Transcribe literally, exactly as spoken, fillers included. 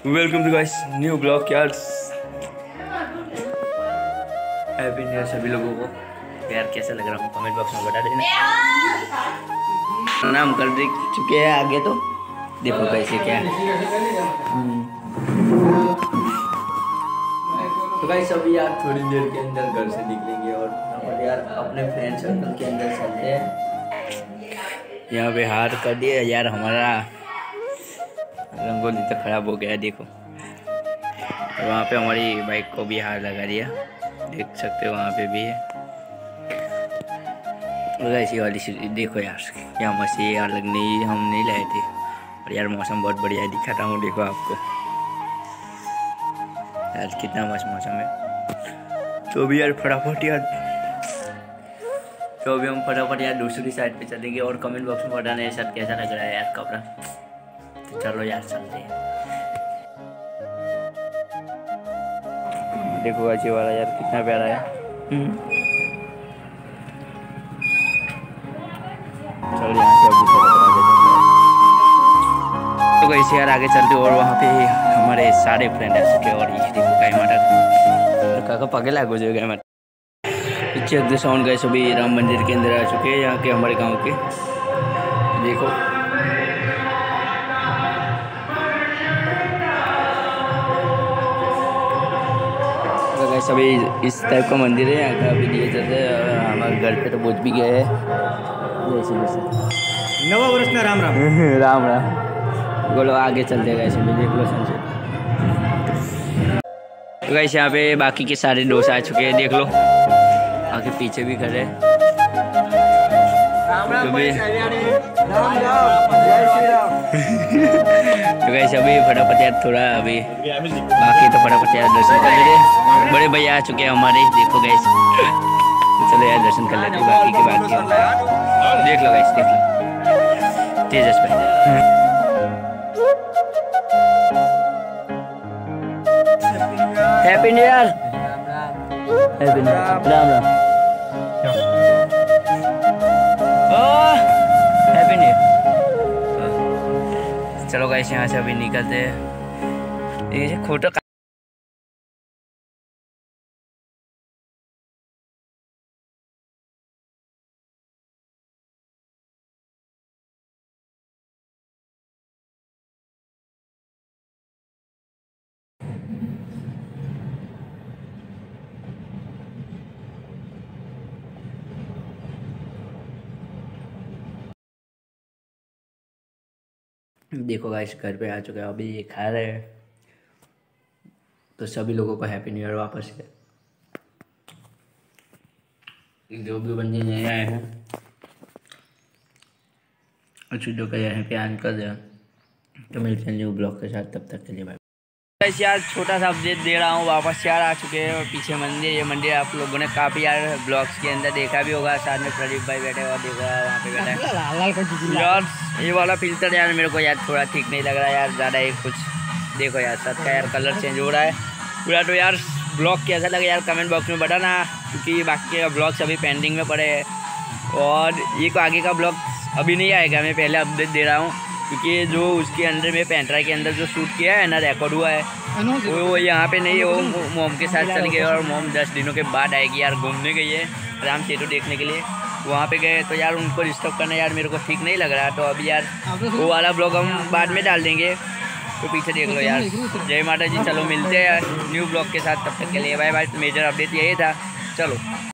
Welcome to guys new blog यार। Happy new year सभी लोगों को। यार कैसा लग रहा हूँ कमेंट बॉक्स में बता देना। नाम कर दे चुके हैं आगे तो देखो कैसे क्या है। तो गाइस अभी यार थोड़ी देर के अंदर घर से निकलेंगे और और यार अपने फ्रेंड सर्कल के अंदर चलते हैं। यहाँ पे हार कर दिया यार, हमारा रंगोली तो खराब हो गया देखो। और वहाँ पे हमारी बाइक को भी हार लगा दिया, देख सकते हो वहाँ पे भी है। और ऐसी वाली देखो यार क्या मछली यार लगनी हम नहीं लाए थे। और यार मौसम बहुत बढ़िया दिखाता हूँ देखो आपको यार कितना मस्त मौसम है। तो भी यार फटाफट यार तो अभी हम फटाफट यार दूसरी साइड पे चलेंगे और कमेंट बॉक्स में बताना है सर कैसा लग रहा है यार कपड़ा। तो चलो यार चलते हैं। देखो अच्छी वाला यार कितना प्यारा है। चलो यहाँ से अभी फटाफट आगे चलते हैं। तो कैसे यार आगे चलते और वहाँ पे हमारे सारे फ्रेंड आ चुके और ये देखो गाय मटर काका पगे लागो जो गाय मटर पीछे एक साउंड गए सभी राम मंदिर के अंदर आ चुके हैं यहाँ के हमारे गांव के। देखो तो गए सभी इस टाइप का मंदिर है यहाँ का अभी दिए जाते हैं। हमारे घर पे तो पहुँच भी गए हैं। नवा वर्ष ना राम राम राम राम बोलो आगे चलते गए सभी देख लो सनसेट। तो गए यहाँ पे बाकी के सारे दोस्त आ चुके हैं देख लो आगे पीछे भी खड़े हैं। तो गैस अभी फटाफट यार थोड़ा अभी बाकी तो फटाफट यार दर्शन कर लेते। बड़े भैया आ चुके हैं हमारे देखो गैस। तो चलो यार दर्शन कर लेते बाकी के बाकी देख लो गैस देख लो तेजस भाई। Happy new year. Happy new year Ram Ram. Happy new year. चलो गाइस यहाँ से अभी निकलते हैं। ये खोटा देखो गाइस घर पे आ चुके हैं अभी ये खा रहे हैं। तो सभी लोगों को हैप्पी न्यू ईयर वापस से। जो भी बंदे नए आए हैं अच्छी जो कह हैं प्यान कर दे। तो मिलते हैं न्यू ब्लॉग के साथ, तब तक के लिए बाय। यार छोटा सा अपडेट दे रहा हूँ, वापस यार आ चुके हैं और पीछे मंदिर ये मंदिर आप लोगों ने काफ़ी यार ब्लॉग्स के अंदर देखा भी होगा। साथ में प्रदीप भाई बैठे हुआ देखो वहाँ पे बैठा है यार। ये वाला फिल्टर यार मेरे को यार थोड़ा ठीक नहीं लग रहा है यार, ज़्यादा ही कुछ देखो यार सब का यार कलर चेंज हो रहा है पूरा। तो यार ब्लॉग कैसा लगा यार कमेंट बॉक्स में बताना, क्योंकि बाकी का ब्लॉग्स अभी पेंडिंग में पड़े हैं और ये आगे का ब्लॉग अभी नहीं आएगा। मैं पहले अपडेट दे रहा हूँ क्योंकि जो उसके अंदर में पेंट्रा के अंदर जो शूट किया है ना रिकॉर्ड हुआ है वो वो यहाँ पे नहीं, वो मोम के साथ चल गए और मोम दस दिनों के बाद आएगी यार। घूमने गई है राम सेतु देखने के लिए, वहाँ पे गए तो यार उनको डिस्टर्ब करना यार मेरे को ठीक नहीं लग रहा। तो अभी यार वो वाला ब्लॉग हम बाद में डाल देंगे। तो पीछे देख लो यार। जय माता जी। चलो मिलते हैं न्यू ब्लॉग के साथ, तब तक के लिए बाय बाय। मेजर अपडेट यही था। चलो।